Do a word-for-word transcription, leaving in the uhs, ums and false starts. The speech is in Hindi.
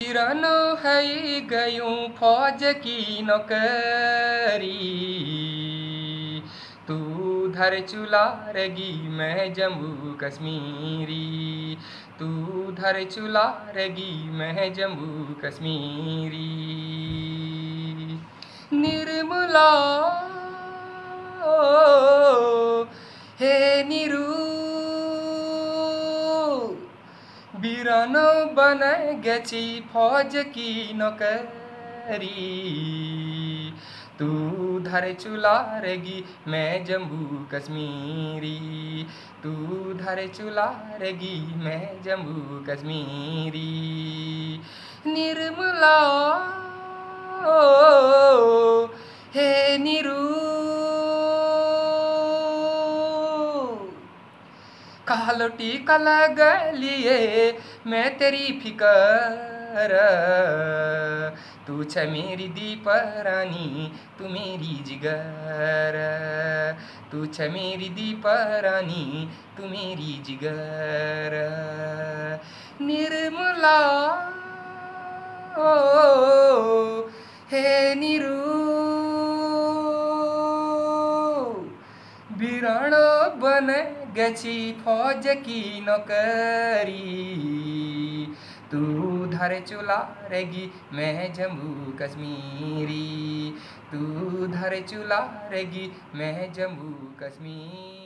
वीरानो है गयूं फौज की नौकरी, तू धर चुलारगी मैं जम्मू कश्मीरी, तू धर चुलारगी मैं जम्मू कश्मीरी। निर्मला हे निरू वीरानो बन गेছি फौज की नौकरी, तू धर चुलारगी मैं जम्मू कश्मीरी, तू धर चुलारगी मैं जम्मू कश्मीरी। निर्मला हे निरू कालोटी कल गलिए मैं तेरी फिकर, तू छ मेरी दीप रानी तू मेरी जिगर, तू छ मेरी दीप रानी तू मेरी जिगर। निर्मला ओ हे निरू वीरानो बन गेছি फौज की नौकरी, तू धर चुलारगी मैं जम्मू कश्मीरी, तू धर चुलारगी मैं जम्मू कश्मीरी।